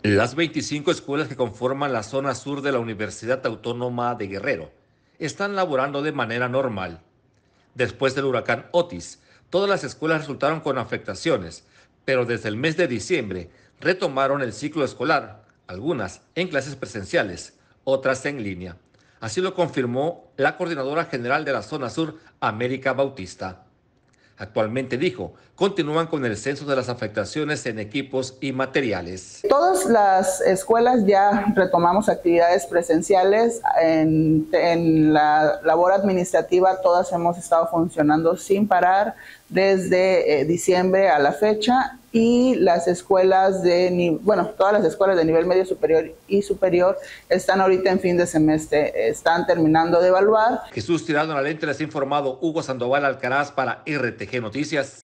Las 25 escuelas que conforman la zona sur de la Universidad Autónoma de Guerrero están laborando de manera normal. Después del huracán Otis, todas las escuelas resultaron con afectaciones, pero desde el mes de diciembre retomaron el ciclo escolar, algunas en clases presenciales, otras en línea. Así lo confirmó la coordinadora general de la zona sur, América Bautista. Actualmente, dijo, continúan con el censo de las afectaciones en equipos y materiales. Todas las escuelas ya retomamos actividades presenciales. En la labor administrativa todas hemos estado funcionando sin parar desde diciembre a la fecha, y las escuelas todas las escuelas de nivel medio superior y superior están ahorita en fin de semestre, están terminando de evaluar. Jesús Tirado en la lente, les ha informado Hugo Sandoval Alcaraz para RTG Noticias.